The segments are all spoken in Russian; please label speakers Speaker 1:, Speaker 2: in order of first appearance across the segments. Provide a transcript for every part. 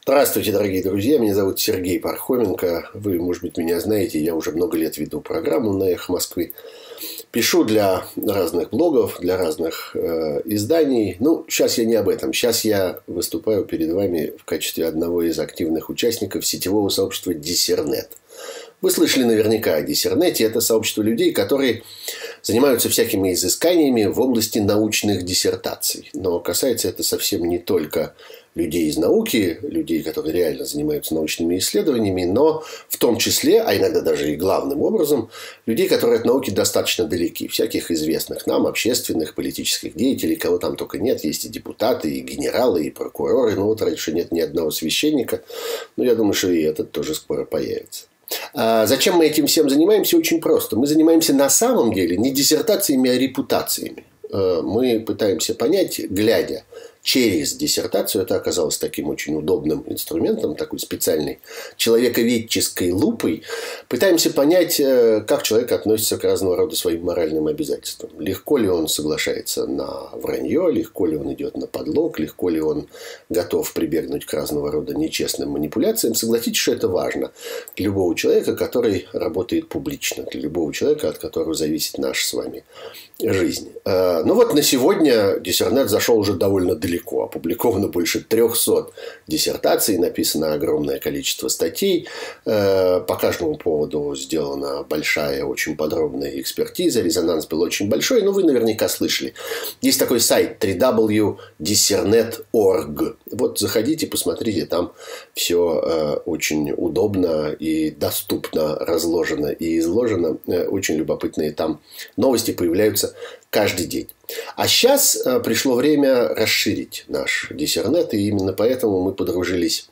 Speaker 1: Здравствуйте, дорогие друзья. Меня зовут Сергей Пархоменко. Вы, может быть, меня знаете. Я уже много лет веду программу на «Эхо Москвы». Пишу для разных блогов, для разных изданий. Сейчас я не об этом. Сейчас я выступаю перед вами в качестве одного из активных участников сетевого сообщества Диссернет. Вы слышали наверняка о Диссернете. Это сообщество людей, которые занимаются всякими изысканиями в области научных диссертаций. Но касается это совсем не только людей из науки, людей, которые реально занимаются научными исследованиями, но в том числе, а иногда даже и главным образом, людей, которые от науки достаточно далеки. Всяких известных нам общественных, политических деятелей, кого там только нет. Есть и депутаты, и генералы, и прокуроры. Раньше нет ни одного священника. Я думаю, что и этот тоже скоро появится. А зачем мы этим всем занимаемся? Очень просто. Мы занимаемся на самом деле не диссертациями, а репутациями. Мы пытаемся понять, глядя через диссертацию, это оказалось таким очень удобным инструментом, такой специальной человековедческой лупой, пытаемся понять, как человек относится к разного рода своим моральным обязательствам. Легко ли он соглашается на вранье, легко ли он идет на подлог, легко ли он готов прибегнуть к разного рода нечестным манипуляциям. Согласитесь, что это важно для любого человека, который работает публично, для любого человека, от которого зависит наша с вами жизнь. На сегодня Диссернет зашел уже довольно далеко. Опубликовано больше 300 диссертаций, написано огромное количество статей. По каждому поводу сделана большая, очень подробная экспертиза. Резонанс был очень большой, но вы наверняка слышали. Есть такой сайт www.dissernet.org. Заходите, посмотрите, там все очень удобно и доступно разложено и изложено. Очень любопытные там новости появляются каждый день. А сейчас пришло время расширить наш Диссернет, и именно поэтому мы подружились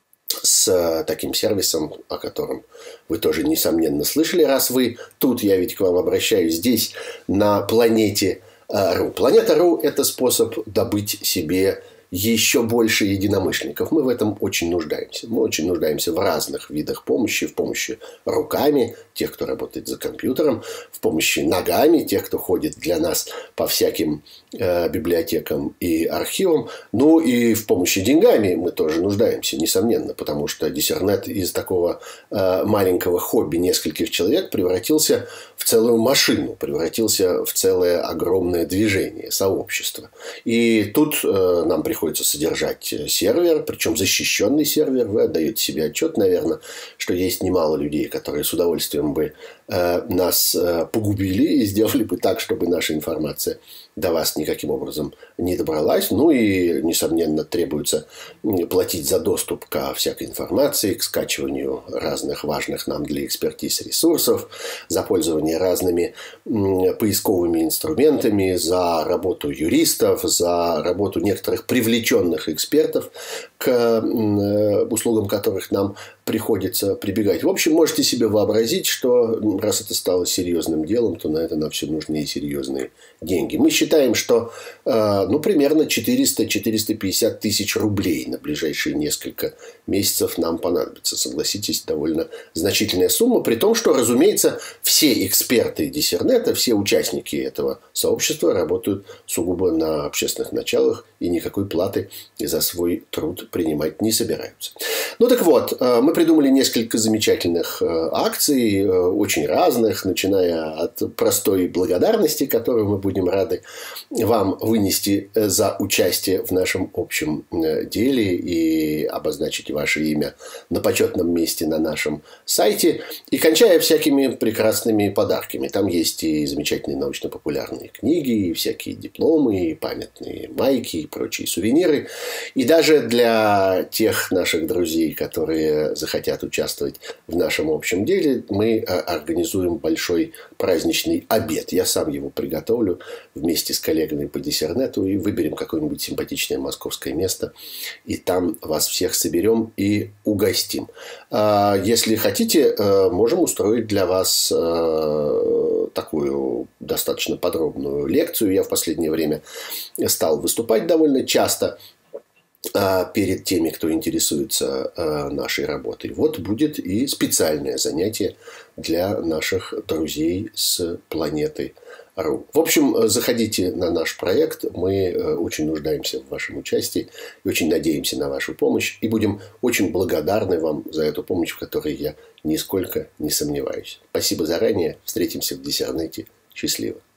Speaker 1: с таким сервисом, о котором вы тоже, несомненно, слышали, раз вы тут, я ведь к вам обращаюсь, здесь, на планете РУ. Планета РУ – это способ добыть себе еще больше единомышленников. Мы в этом очень нуждаемся. Мы очень нуждаемся в разных видах помощи. В помощи руками, тех, кто работает за компьютером. В помощи ногами, тех, кто ходит для нас по всяким библиотекам и архивам. И в помощи деньгами мы тоже нуждаемся, несомненно. Потому что Диссернет из такого маленького хобби нескольких человек превратился в целую машину. Превратился в целое огромное движение, сообщество. И тут нам приходится содержать сервер, причем защищенный сервер. Вы отдаете себе отчет, наверное, что есть немало людей, которые с удовольствием бы нас погубили и сделали бы так, чтобы наша информация до вас никаким образом не добралась. И, несомненно, требуется платить за доступ ко всякой информации, к скачиванию разных важных нам для экспертиз ресурсов, за пользование разными поисковыми инструментами, за работу юристов, за работу некоторых привлеченных экспертов, к услугам которых нам приходится прибегать. В общем, можете себе вообразить, что раз это стало серьезным делом, то на это нам все нужны и серьезные деньги. Мы считаем, что примерно 400-450 тысяч рублей на ближайшие несколько месяцев нам понадобится. Согласитесь, довольно значительная сумма, при том, что, разумеется, все эксперты Диссернета, все участники этого сообщества работают сугубо на общественных началах и никакой платы за свой труд принимать не собираются. Мы придумали несколько замечательных акций, очень разных, начиная от простой благодарности, которую мы будем рады вам вынести за участие в нашем общем деле и обозначить ваше имя на почетном месте на нашем сайте, и кончая всякими прекрасными подарками. Там есть и замечательные научно-популярные книги, и всякие дипломы, и памятные майки, и прочие сувениры. И даже для тех наших друзей, которые захотят участвовать в нашем общем деле, мы организуем большой праздничный обед. Я сам его приготовлю вместе с коллегами по Диссернету и выберем какое-нибудь симпатичное московское место. И там вас всех соберем и угостим. Если хотите, можем устроить для вас такую достаточно подробную лекцию. Я в последнее время стал выступать довольно часто перед теми, кто интересуется нашей работой. Будет и специальное занятие для наших друзей с планеты ру. В общем, заходите на наш проект. Мы очень нуждаемся в вашем участии и очень надеемся на вашу помощь. И будем очень благодарны вам за эту помощь, в которой я нисколько не сомневаюсь. Спасибо заранее. Встретимся в Диссернете. Счастливо.